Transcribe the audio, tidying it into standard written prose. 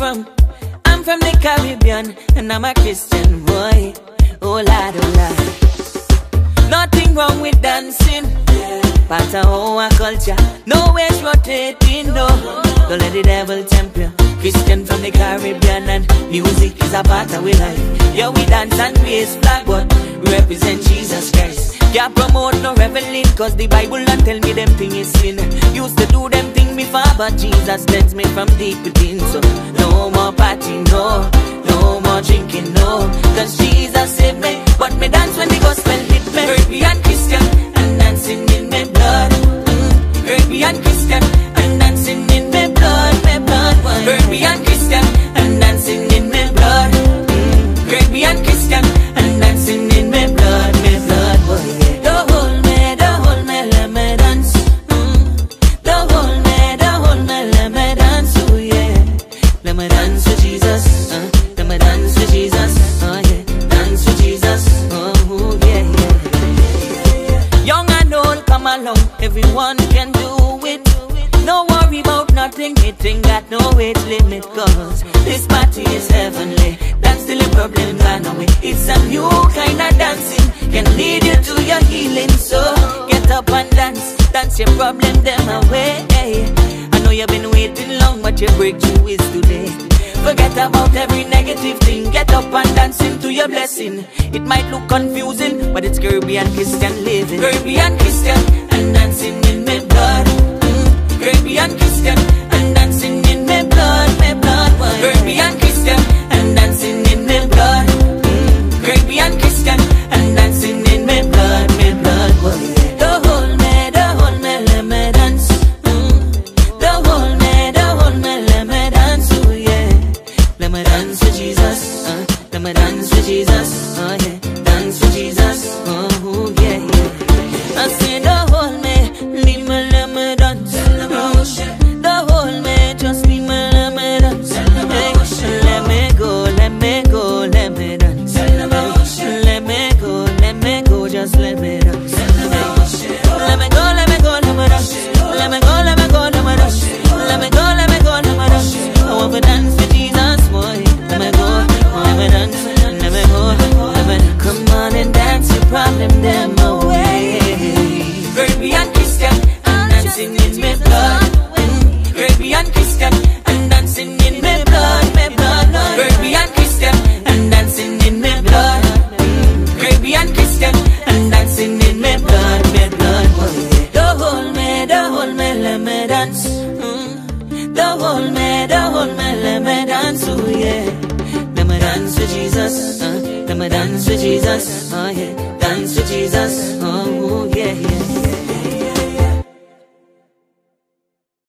from? I'm from the Caribbean, and I'm a Christian boy. Oh lad, oh lad. Nothing wrong with dancing, part of our culture. No ways rotating, no. Don't let the devil tempt you. Christian from the Caribbean, and music is a part of our life. Yeah, we dance and raise flag, but we represent Jesus Christ. Can't promote no reveling, cause the Bible don't tell me them thing is sin. Used to do them thing before, but Jesus cleansed me from deep within. So no more partying, no. No more drinking, no. Cause Jesus saved me, but me dance when the gospel hit me. Caribbean Christian, and dancing in my blood. Caribbean Christian, and dancing in my blood, my blood. Caribbean Christian, and dancing in my blood. Caribbean Christian, and dancing in my blood, my blood. Oh, yeah. Don't hold me, let me dance. Don't hold me, let me dance. Oh yeah, let me dance with Jesus. Let me dance with Jesus. Oh yeah, dance with Jesus. Oh yeah, yeah. Young and old, come along. Everyone can do it. No worry about nothing. It ain't got no age limit. Cause this party is heavenly. That's still a problem gone away. It's a new kind of dancing, can lead you to your healing. So get up and dance. Dance your problem them away. I know you've been waiting long, but your breakthrough is today. Forget about every negative thing. Get up and dance into your blessing. It might look confusing, but it's Caribbean Christian living. Caribbean Christian, and dancing in my blood. Caribbean Christian, and dancing in my blood, my blood. Caribbean Christian, and dancing in my blood. Caribbean Christian, and dancing in my blood, my blood. Don't hold me, let me dance. Don't hold me, let me dance. Oh yeah, let me dance with Jesus. Let me dance with Jesus. Oh yeah, dance with Jesus. Oh yeah, yeah. I say don't hold me, leave me, let me dance. Don't hold me, just leave me, let me dance. Hey, let me go, let me go, let me dance. Let me go, just let me dance. Let me go, let me go, let me dance. Let me go, let me go, let me dance. Let me go, let me go, let me dance. I want to dance with Jesus, boy. Let me go, let me dance. Let me go, let me. Come on and dance your problem them away. Caribbean Christian, and dancing in my blood. Caribbean Christian, and dancing in my blood, my blood. Caribbean Christian, and dancing in my blood. Caribbean Christian, and dancing in my blood, my blood. Don't hold me, let me dance. Don't hold me, let me dance. Oh yeah, let me dance with Jesus. Let me dance with Jesus. Oh yeah, dance with Jesus.